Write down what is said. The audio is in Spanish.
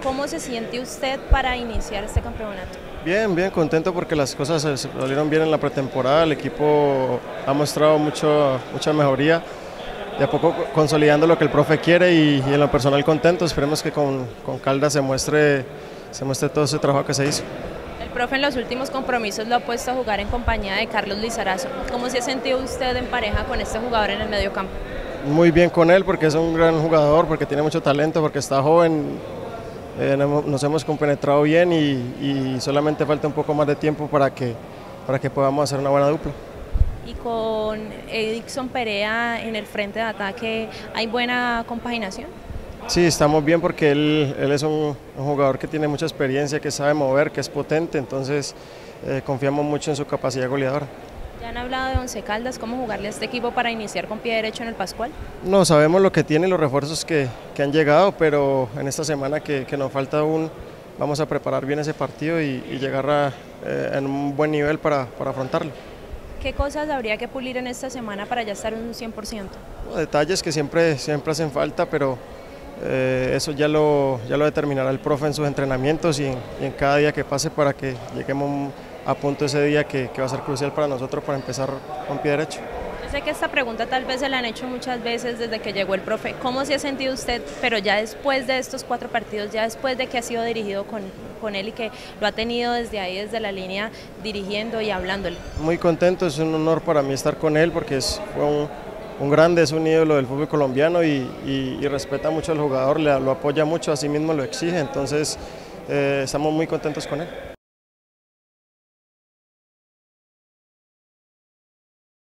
¿Cómo se siente usted para iniciar este campeonato? Bien, bien contento porque las cosas se salieron bien en la pretemporada, el equipo ha mostrado mucha mejoría, de a poco consolidando lo que el profe quiere y en lo personal contento, esperemos que con Caldas se muestre todo ese trabajo que se hizo. El profe en los últimos compromisos lo ha puesto a jugar en compañía de Carlos Lizarazo. ¿Cómo se ha sentido usted en pareja con este jugador en el mediocampo? Muy bien con él porque es un gran jugador, porque tiene mucho talento, porque está joven, nos hemos compenetrado bien y solamente falta un poco más de tiempo para que podamos hacer una buena dupla. Y con Edixson Perea en el frente de ataque, ¿hay buena compaginación? Sí, estamos bien porque él es un jugador que tiene mucha experiencia, que sabe mover, que es potente, entonces confiamos mucho en su capacidad goleadora. ¿Ya han hablado de Once Caldas, cómo jugarle a este equipo para iniciar con pie derecho en el Pascual? No, sabemos lo que tiene y los refuerzos que han llegado, pero en esta semana que nos falta aún, vamos a preparar bien ese partido y llegar en un buen nivel para afrontarlo. ¿Qué cosas habría que pulir en esta semana para ya estar en un 100%? Detalles que siempre hacen falta, pero eso ya lo determinará el profe en sus entrenamientos y en cada día que pase para que lleguemos a punto ese día que va a ser crucial para nosotros para empezar con pie derecho. Yo sé que esta pregunta tal vez se la han hecho muchas veces desde que llegó el profe. ¿Cómo se ha sentido usted, pero ya después de estos 4 partidos, ya después de que ha sido dirigido con él y que lo ha tenido desde ahí, desde la línea, dirigiendo y hablándole? Muy contento, es un honor para mí estar con él porque fue un grande, es un ídolo del fútbol colombiano y respeta mucho al jugador, lo apoya mucho, así mismo lo exige, entonces estamos muy contentos con él.